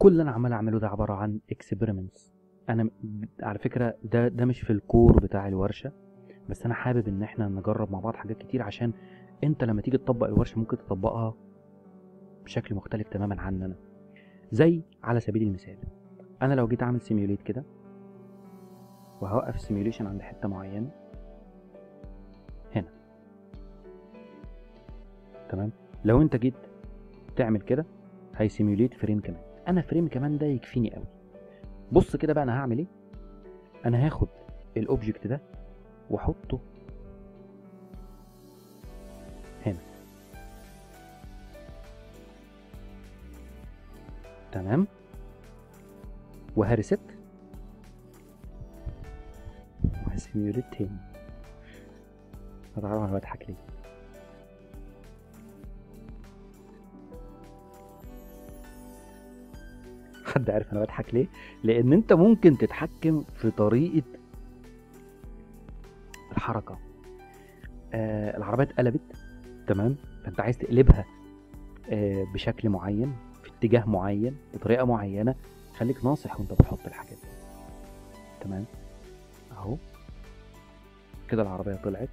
كل اللي انا عمال اعمله ده عباره عن اكسبيرمنتس. انا على فكره ده مش في الكور بتاع الورشه، بس انا حابب ان احنا نجرب مع بعض حاجات كتير، عشان انت لما تيجي تطبق الورشه ممكن تطبقها بشكل مختلف تماما عننا. زي على سبيل المثال، انا لو جيت اعمل سيميوليت كده وهوقف السيميوليشن عند حته معينه هنا، تمام. لو انت جيت تعمل كده هيسيميوليت فريم كمان، انا فريم كمان ده يكفيني قوي. بص كده بقى انا هعمل ايه. انا هاخد الاوبجكت ده واحطه هنا، تمام، وهريست وهسيميوليت تاني. هتعرف انا بضحك ليه. حد عارف انا بضحك ليه؟ لان انت ممكن تتحكم في طريقه الحركه. العربيه اتقلبت، تمام، فانت عايز تقلبها بشكل معين، في اتجاه معين، بطريقه معينه. خليك ناصح وانت بتحط الحاجات دي، تمام. اهو كده العربيه طلعت،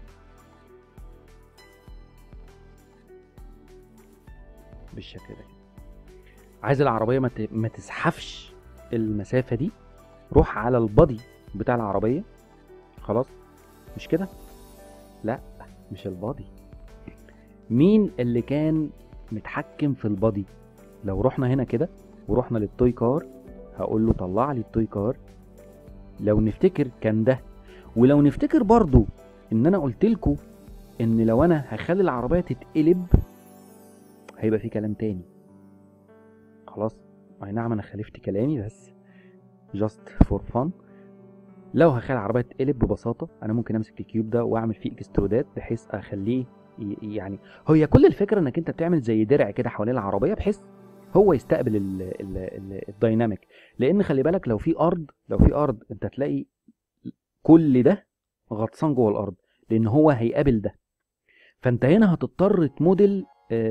بالشكل ده. عايز العربيه ما تزحفش المسافه دي، روح على البادي بتاع العربيه. خلاص، مش كده؟ لا، مش البادي. مين اللي كان متحكم في البادي؟ لو رحنا هنا كده ورحنا للتوي كار، هقول له طلع لي التوي كار. لو نفتكر كان ده، ولو نفتكر برضو ان انا قلت لكم ان لو انا هخلي العربيه تتقلب هيبقى في كلام تاني. خلاص، اي نعم انا خالفت كلامي، بس just for fun. لو هخلي العربيه تتقلب ببساطه انا ممكن امسك الكيوب ده واعمل فيه اكسترودات بحيث اخليه يعني هي كل الفكره انك انت بتعمل زي درع كده حوالين العربيه بحيث هو يستقبل الدايناميك. لان خلي بالك لو في ارض انت هتلاقي كل ده غطسان جوه الارض، لان هو هيقابل ده. فانت هنا هتضطر تموديل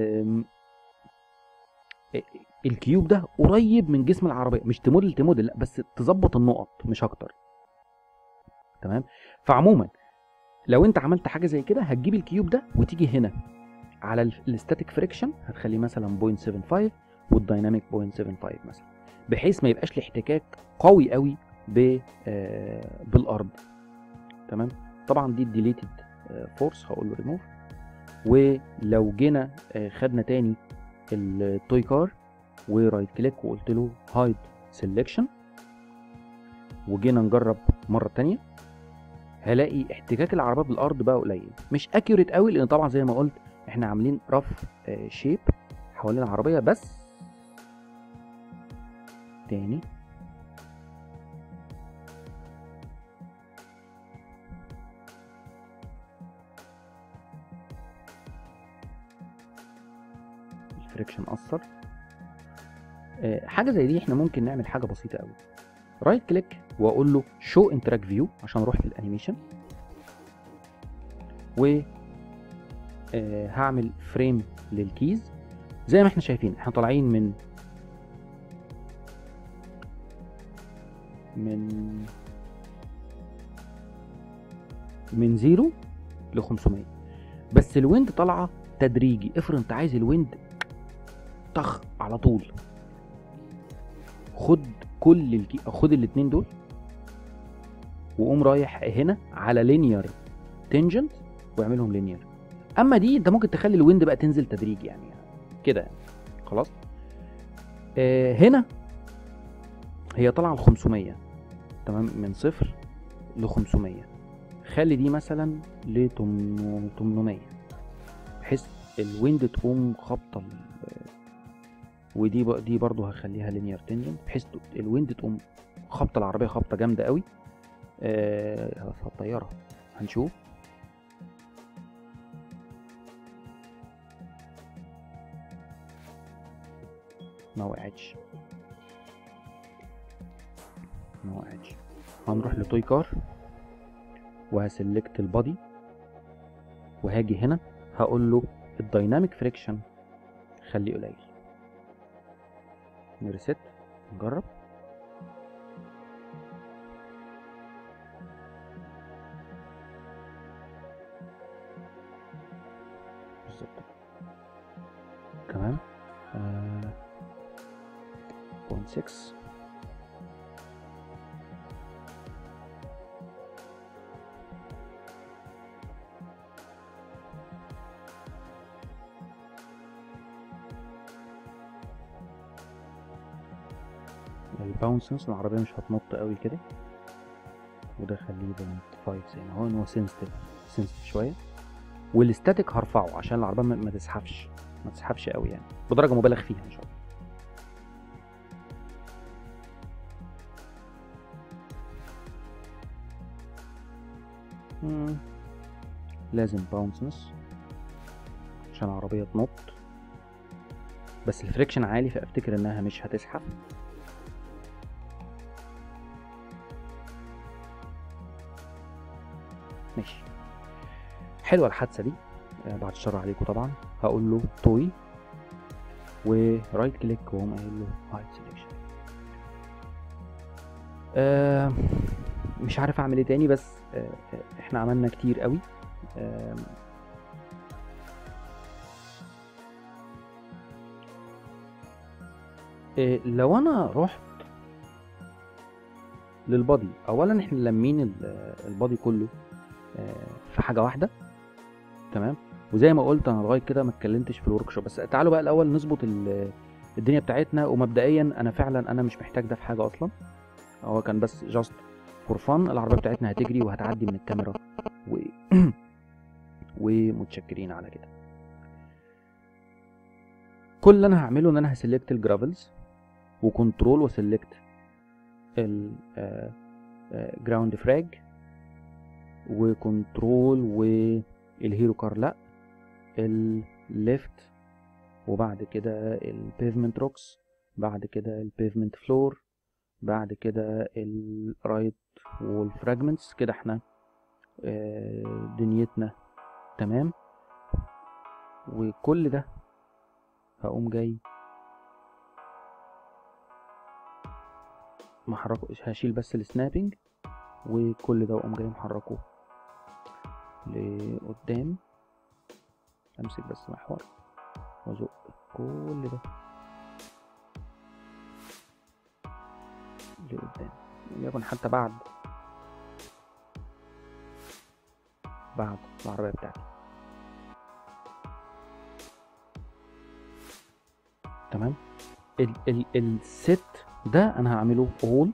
الكيوب ده قريب من جسم العربيه، مش تموديل لا، بس تظبط النقط مش اكتر، تمام. فعموما لو انت عملت حاجه زي كده هتجيب الكيوب ده وتيجي هنا على الستاتيك فريكشن هتخليه مثلا 0.75 والدايناميك 0.75 مثلا، بحيث ما يبقاش الاحتكاك قوي قوي بالارض، تمام. طبعا دي الديليتد فورس، هقول له ريموف. ولو جينا خدنا تاني التوي كار ورايت كليك وقلت له هايد سيلكشن وجينا نجرب مره تانية، هلاقي احتكاك العربيه بالارض بقى قليل، مش اكيوريت قوي، لان طبعا زي ما قلت احنا عاملين رف شيب حوالين العربيه. بس تاني الفريكشن اثر. حاجه زي دي احنا ممكن نعمل حاجه بسيطه قوي. رايت كليك واقول له شو انتراك فيو عشان اروح للانيميشن، و هعمل فريم للكيز. زي ما احنا شايفين احنا طالعين من 0 ل 500، بس الويند طالعه تدريجي. افرض انت عايز الويند طخ على طول، خد خد الاتنين دول وقوم رايح هنا على لينير تنجنت واعملهم لينير. اما دي انت ممكن تخلي الويند بقى تنزل تدريجي يعني كده يعني. خلاص، هنا هي طالعه ل 500، تمام، من 0 ل 500. خلي دي مثلا ل 800 بحيث الويند تقوم خبطه، ودي برضو هخليها لينير تنجنت بحيث الويند تقوم خبطه العربيه خبطه جامده قوي. الطياره هنشوف. ما وقعتش. هنروح لتوي كار وهسلكت البادي وهاجي هنا هقول له الدايناميك فريكشن خليه قليل. نريست نجرب. بالظبط كمان 0.6. الباونسنس العربية مش هتنط قوي كده، وده خليه 0.5 زي ما هو، ان هو سنسيتيف شوية. والستاتيك هرفعه عشان العربية ما تزحفش قوي يعني، بدرجة مبالغ فيها ان شاء الله. لازم باونسنس عشان العربية تنط، بس الفريكشن عالي فافتكر انها مش هتزحف. ماشي، حلوه الحادثه دي. بعد الشر عليكم طبعا. هقول له توي ورايت كليك واقوم قايل له هايد سيلكشن. مش عارف اعمل ايه تاني، بس احنا عملنا كتير قوي. لو انا رحت للبادي، اولا احنا لمين البادي كله في حاجه واحده، تمام. وزي ما قلت انا لغايه كده ما اتكلمتش في الورك شوب، بس تعالوا بقى الاول نظبط الدنيا بتاعتنا. ومبدئيا انا فعلا مش محتاج ده في حاجه اصلا، هو كان بس جاست فور فن. العربيه بتاعتنا هتجري وهتعدي من الكاميرا ومتشكرين على كده. كل اللي انا هعمله ان انا هسلكت الجرافلز وكنترول وسلكت الجراوند فراج وكنترول والهيرو كار لا الليفت، وبعد كده البيفمنت روكس، بعد كده البيفمنت فلور، بعد كده الرايت والفراجمنتس. كده احنا دنيتنا تمام. وكل ده هقوم جاي محركه، هشيل بس السنابنج، وكل ده اقوم جاي محركه لقدام. امسك بس محور وازق كل ده لقدام، وليكن حتى بعد العربية بتاعتي. تمام. الست ده انا هعمله all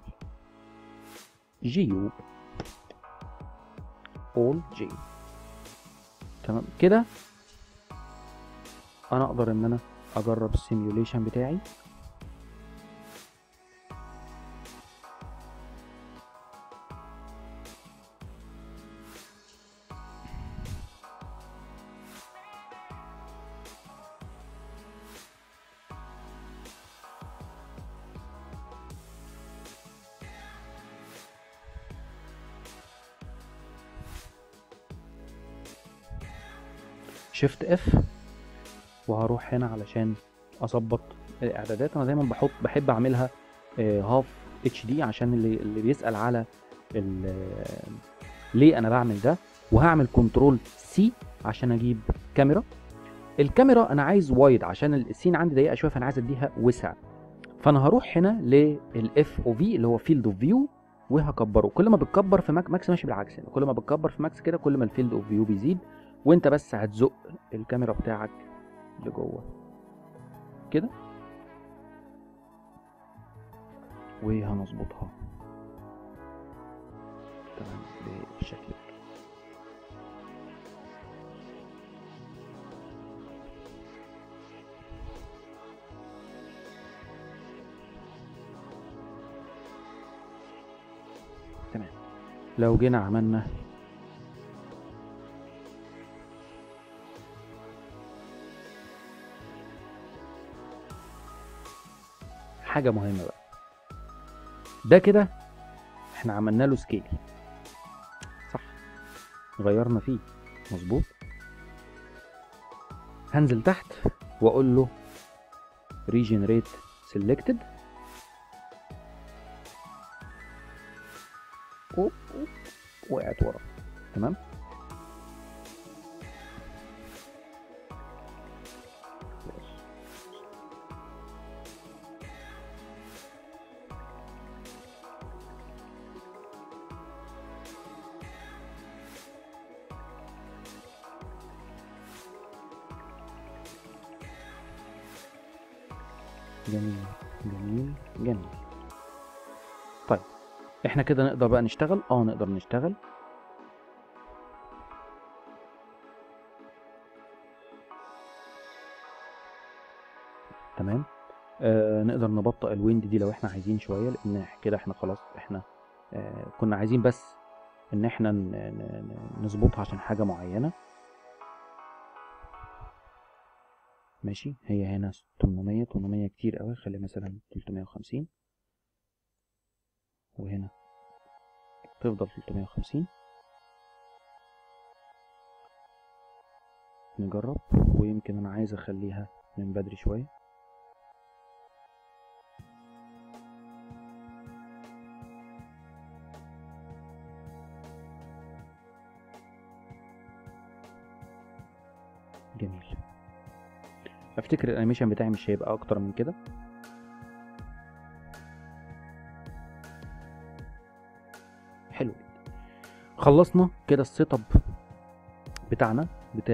جيوب all جي. تمام كده انا اقدر ان انا اجرب السيميوليشن بتاعي. شيفت اف، وهروح هنا علشان اظبط الاعدادات. انا دايما بحب اعملها هاف اتش دي، عشان اللي بيسأل على ليه انا بعمل ده. وهعمل كنترول سي عشان اجيب كاميرا. الكاميرا انا عايز وايد عشان السين عندي ضيقه شويه، فانا عايز اديها وسع. فانا هروح هنا للاف او في اللي هو فيلد اوف فيو، وهكبره. كل ما بتكبر في ماكس ماشي بالعكس، يعني كل ما بتكبر في ماكس كده كل ما الفيلد اوف فيو بيزيد، وانت بس هتزق الكاميرا بتاعك لجوه كده وهنظبطها تمام بالشكل ده. تمام. لو جينا عملنا حاجة مهمة بقى، ده كده احنا عملنا له سكيل صح، غيرنا فيه مظبوط. هنزل تحت واقول له ريجنريت سيلكتد، أوب أوب وقعت ورا. تمام. جميل جميل جميل. طيب احنا كده نقدر بقى نشتغل. نقدر نشتغل. تمام. نقدر نبطئ الويند دي لو احنا عايزين شويه، لان كده احنا خلاص احنا كنا عايزين بس ان احنا نظبطها عشان حاجه معينه. ماشي. هي هنا 800 كتير قوي، خلي مثلا 350، وهنا تفضل 350. نجرب، ويمكن انا عايز اخليها من بدري شويه. جميل. افتكر الانيميشن بتاعي مش هيبقى اكتر من كده. حلو. خلصنا كده السيت اب بتاعنا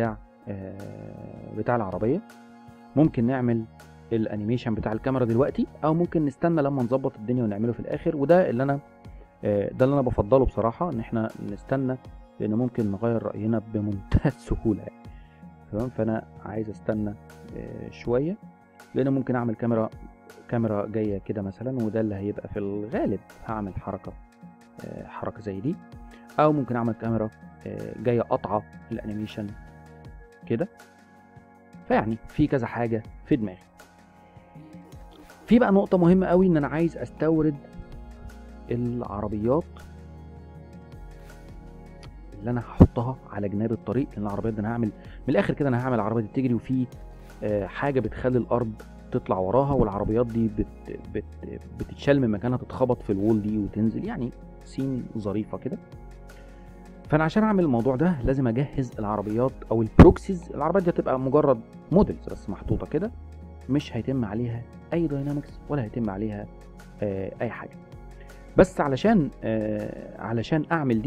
بتاع العربيه. ممكن نعمل الانيميشن بتاع الكاميرا دلوقتي، او ممكن نستنى لما نظبط الدنيا ونعمله في الاخر، وده اللي انا بفضله بصراحه، ان احنا نستنى، لان ممكن نغير راينا بمنتهى السهوله يعني. تمام. فانا عايز استنى شويه، لان ممكن اعمل كاميرا جايه كده مثلا، وده اللي هيبقى في الغالب هعمل حركه زي دي، او ممكن اعمل كاميرا جايه قطعه الانيميشن كده. فيعني في كذا حاجه في دماغي. في بقى نقطه مهمه قوي، ان انا عايز استورد العربيات اللي انا هحطها على جناب الطريق، لان العربيات دي انا هعمل من الاخر كده، انا هعمل العربيه دي تجري، وفي حاجه بتخلي الارض تطلع وراها، والعربيات دي بتتشال من مكانها، تتخبط في الوول دي وتنزل، يعني سين ظريفه كده. فانا عشان اعمل الموضوع ده لازم اجهز العربيات او البروكسيز. العربيات دي هتبقى مجرد موديلز بس محطوطه كده، مش هيتم عليها اي داينامكس ولا هيتم عليها اي حاجه. بس علشان اعمل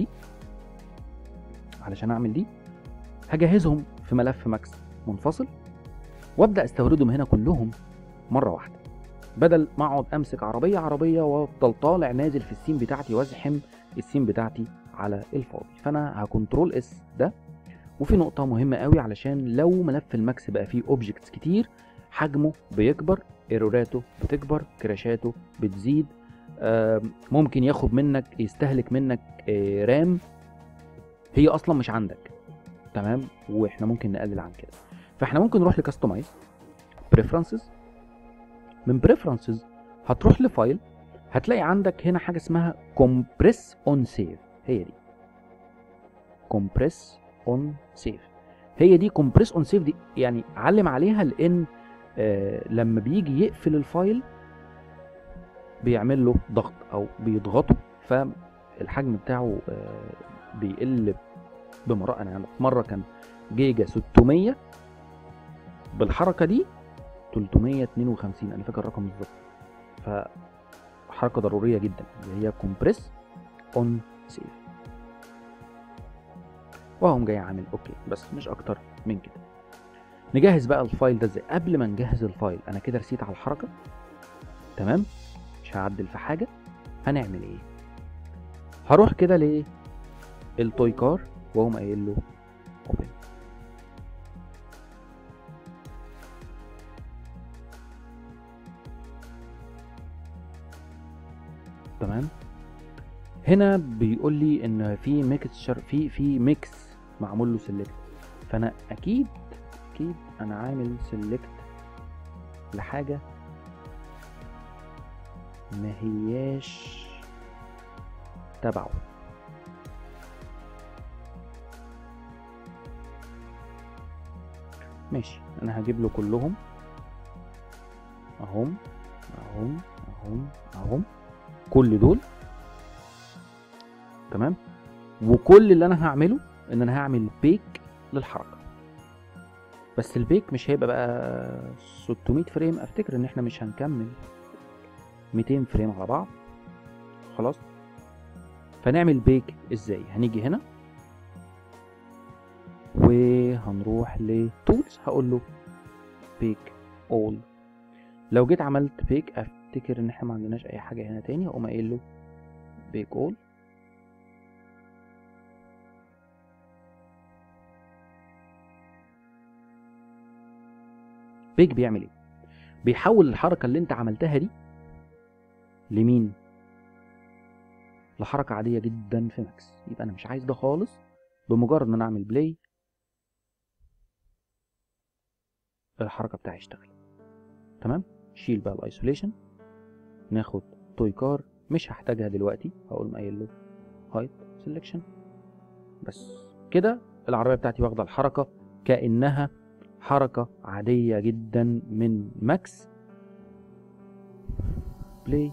دي هجهزهم في ملف ماكس منفصل، وابدا استوردهم هنا كلهم مره واحده، بدل ما اقعد امسك عربيه وافضل طالع نازل في السين بتاعتي وازحم السين بتاعتي على الفاضي. فانا هكنترول اس ده. وفي نقطه مهمه قوي، علشان لو ملف الماكس بقى فيه اوبجكتس كتير، حجمه بيكبر، ايروراته بتكبر، كراشاته بتزيد، ممكن يستهلك منك رام هي اصلا مش عندك. تمام. واحنا ممكن نقلل عن كده. فاحنا ممكن نروح لكاستمايز، بريفرنسز. من بريفرنسز هتروح لفايل، هتلاقي عندك هنا حاجه اسمها كومبريس اون سيف. هي دي كومبريس اون سيف. كومبريس اون سيف دي يعني علم عليها، لان لما بيجي يقفل الفايل بيعمل له ضغط او بيضغطه، فالحجم بتاعه بيقل بمراحل. يعني مره كان جيجا 600، بالحركه دي 352، انا فاكر الرقم بالظبط. فحركه ضروريه جدا اللي هي كومبريس اون سيف. وهقوم جاي عامل اوكي، بس مش اكتر من كده. نجهز بقى الفايل ده ازاي؟ قبل ما نجهز الفايل، انا كده رسيت على الحركه. تمام. مش هعدل في حاجه. هنعمل ايه؟ هروح كده للتوي كار، واقوم قايل له اوبن. تمام. هنا بيقول لي ان في ميكسشر، في ميكس معمول له سيلكت. فانا اكيد انا عامل سيلكت لحاجه ما هياش تبعه. ماشي. انا هجيب له كلهم اهم اهم اهم اهم، كل دول. تمام. وكل اللي انا هعمله ان انا هعمل بيك للحركه، بس البيك مش هيبقى بقى 600 فريم، افتكر ان احنا مش هنكمل 200 فريم على بعض خلاص. فنعمل بيك ازاي؟ هنيجي هنا وهنروح لتولز، هقول له بيك اول. لو جيت عملت بيك افتكر ان احنا ما عندناش اي حاجه هنا تاني، هقوم قايل له بيك اول. بيك بيعمل ايه؟ بيحول الحركه اللي انت عملتها دي لمين؟ لحركه عاديه جدا في ماكس. يبقى انا مش عايز ده خالص. بمجرد ان انا اعمل بلاي الحركه بتاعي اشتغل. تمام. شيل بقى الايسوليشن، ناخد توي كار، مش هحتاجها دلوقتي، هقول قايل له هايت سيلكشن. بس كده العربيه بتاعتي واخده الحركه كانها حركه عاديه جدا من ماكس. بلاي.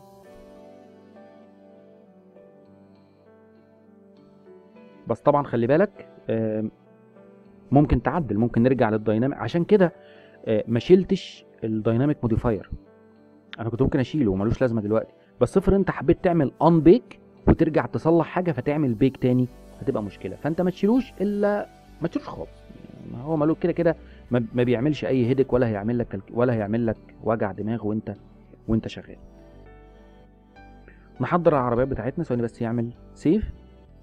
بس طبعا خلي بالك ممكن تعدل، ممكن نرجع للدايناميك. عشان كده ما شلتش الدايناميك موديفاير، انا كنت ممكن اشيله ومالوش لازمه دلوقتي. بس افرض انت حبيت تعمل ان بيك وترجع تصلح حاجه فتعمل بيك تاني، هتبقى مشكله. فانت ما تشيلوش، الا ما تشيلوش خالص. يعني هو مالوش كده كده، ما بيعملش اي هيدك ولا هيعمل لك وجع دماغ وانت شغال. نحضر العربيات بتاعتنا ثواني بس يعمل سيف.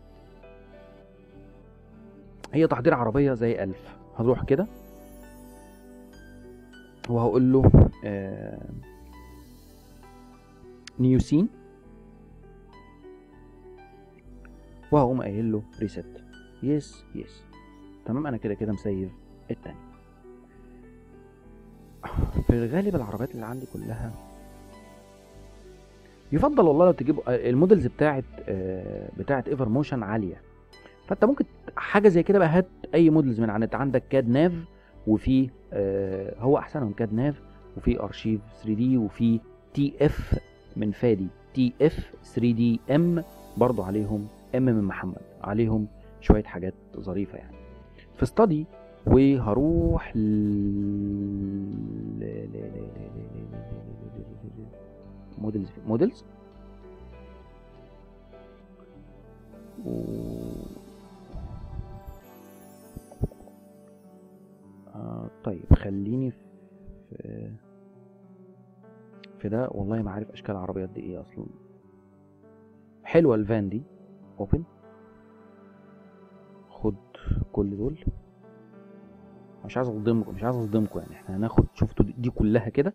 هي تحضير عربيه زي الف. هنروح كده وهقول له نيو سين، وهقوم قايل له ريست. يس يس تمام. انا كده كده مسيف التاني. في الغالب العربيات اللي عندي كلها يفضل والله لو تجيب المودلز بتاعت ايفر موشن عاليه. فانت ممكن حاجه زي كده بقى، هات اي مودلز من عندك. عندك كاد ناف، وفي هو احسنهم كاد ناف، وفي ارشيف 3 دي، وفي تي اف من فادي، تي اف 3 دي ام برضو عليهم، ام من محمد، عليهم شويه حاجات ظريفه يعني. في ستادي وهروح مودلز طيب خليني في ده. والله ما عارف اشكال العربيات دي ايه اصلا. حلوه الفان دي. اوبن. خد كل دول. مش عايز اصدمكم يعني. احنا هناخد، شفتوا دي كلها كده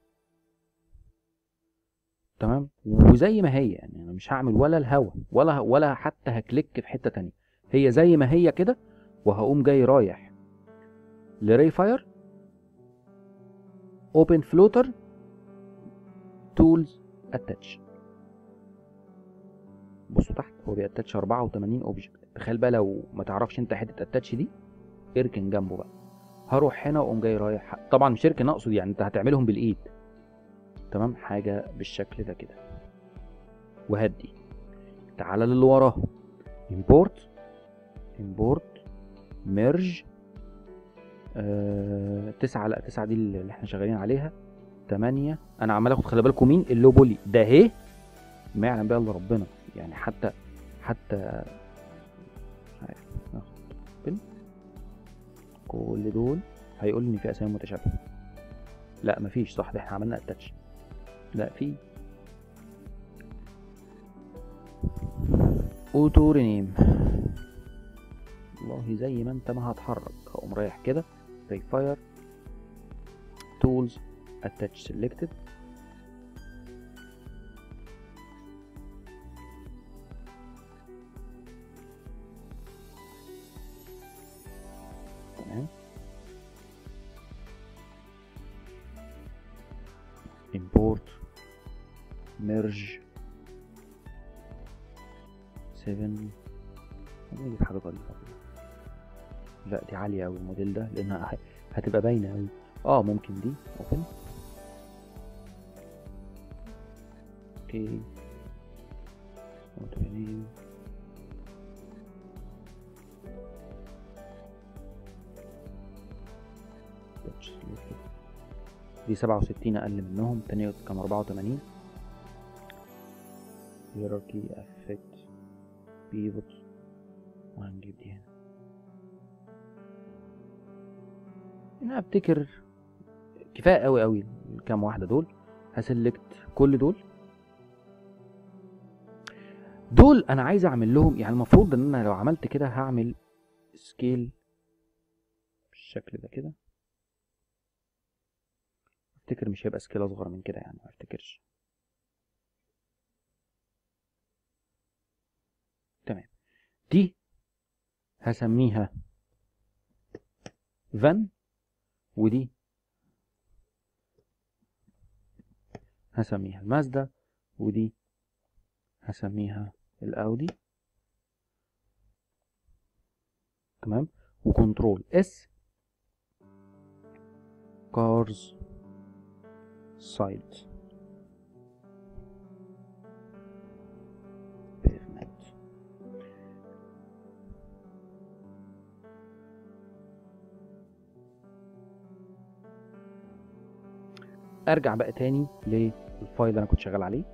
تمام. وزي ما هي يعني، انا مش هعمل ولا الهوا ولا حتى هكليك في حته تانية. هي زي ما هي كده. وهقوم جاي رايح لري فاير، اوبن فلوتر، تولز، اتاتش. بصوا تحت هو بياتاتش 84 اوبجكت. تخيل بقى لو ما تعرفش انت حته اتاتش دي، اركن جنبه بقى. هروح هنا واقوم جاي رايح، طبعا مش اركن اقصد يعني انت هتعملهم بالايد. تمام. حاجه بالشكل ده كده. وهدي. تعالى للي وراه. امبورت ميرج 9. لا 9 دي اللي احنا شغالين عليها. 8. انا عمال اخد، خلي بالكم مين اللو بولي ده اهي، ما يعلم بقى الا ربنا يعني. حتى ناخد بن كل دول. هيقول لي ان في اسامي متشابهه. لا مفيش، صح، ده احنا عملنا اتاتش. لا في اوتو رينيم. والله زي ما انت ما هتحرك. هقوم رايح كده ري فاير، تولز، اتاتش سيلكتد. تمام. import merge 7. نجيب حاجه ظريفه. لا دي عاليه قوي الموديل ده، لانها هتبقى باينه قوي. ممكن دي اوبن. اوكي. دي 67 اقل منهم، التانية كان 84. hierarchy affect pivot، وهنجيب دي هنا افتكر كفايه قوي قوي الكام واحده دول. هسلكت كل دول انا عايز اعمل لهم، يعني المفروض ان انا لو عملت كده هعمل سكيل بالشكل ده كده. افتكر مش هيبقى سكيل اصغر من كده، يعني ما افتكرش. تمام، دي هسميها فان، ودي هسميها المازدا، ودي هسميها الاودي. تمام، وكنترول اس كارز سايد بيفمنت. ارجع بقى تاني للفايل اللي انا كنت شغال عليه.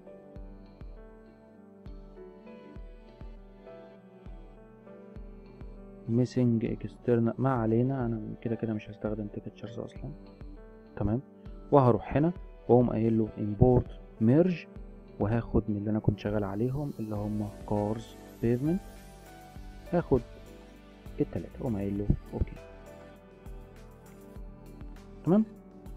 ميسنج اكسترنال، ما علينا، انا كده كده مش هستخدم تكتشرز اصلا. تمام، وهروح هنا واقوم قايل له import merge، وهاخد من اللي انا كنت شغال عليهم اللي هم كارز بيفمنت، هاخد التلاتة واقوم قايل له اوكي. تمام،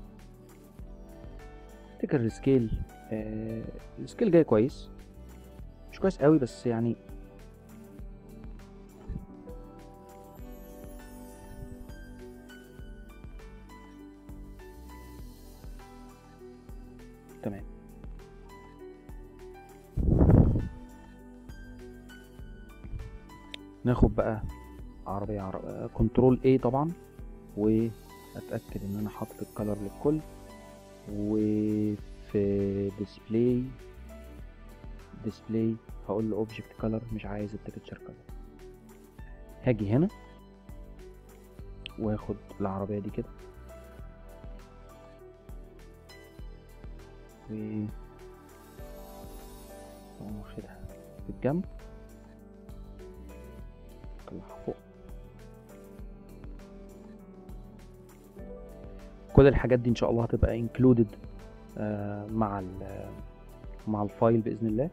افتكر السكيل، السكيل جاي كويس، مش كويس قوي بس يعني تمام. ناخد بقى عربية كنترول A طبعا، واتأكد ان انا حاطط الكالر للكل، وفي ديسبلاي هقول له اوبجكت كالر، مش عايز التكتشر كالر. هاجي هنا واخد العربية دي كده واخدها في الجنب، اطلعها فوق. كل الحاجات دي ان شاء الله هتبقى انكلودد مع الفايل باذن الله.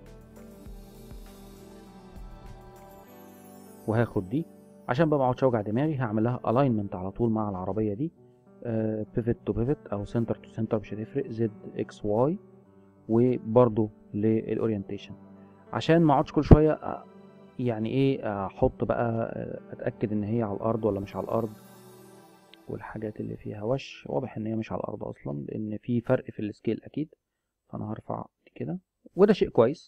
وهاخد دي عشان بقى ما اقعدش اوجع دماغي، هعمل لها الاينمنت على طول مع العربيه دي، بيفت تو بيفت او سنتر تو سنتر مش هتفرق، زد اكس واي، وبرده للاورينتيشن عشان ما اقعدش كل شويه يعني ايه احط بقى اتاكد ان هي على الارض ولا مش على الارض، والحاجات اللي فيها وش واضح ان هي مش على الارض اصلا لان في فرق في السكيل اكيد. فانا هرفع دي كده وده شيء كويس.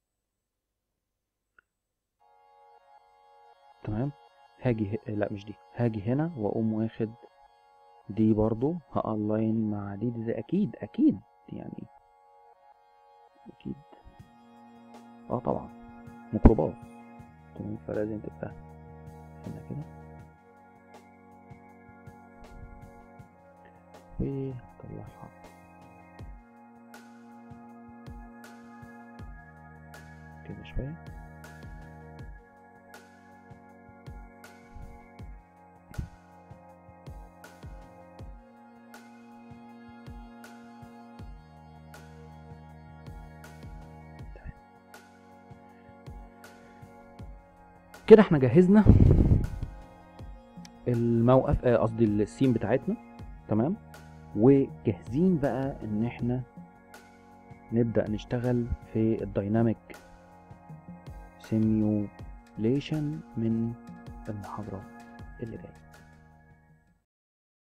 تمام، هاجي لا مش دي، هاجي هنا واقوم واخد دي برضو هالاين مع دي اكيد يعني اكيد طبعا ميكروباص. تمام، فلازم تبقى هنا كده وطلعها كده شوية. كده احنا جهزنا الموقف، قصدي السين بتاعتنا. تمام، وجاهزين بقى ان احنا نبدأ نشتغل في الدايناميك سيميوليشن من المحاضرة اللي جاية.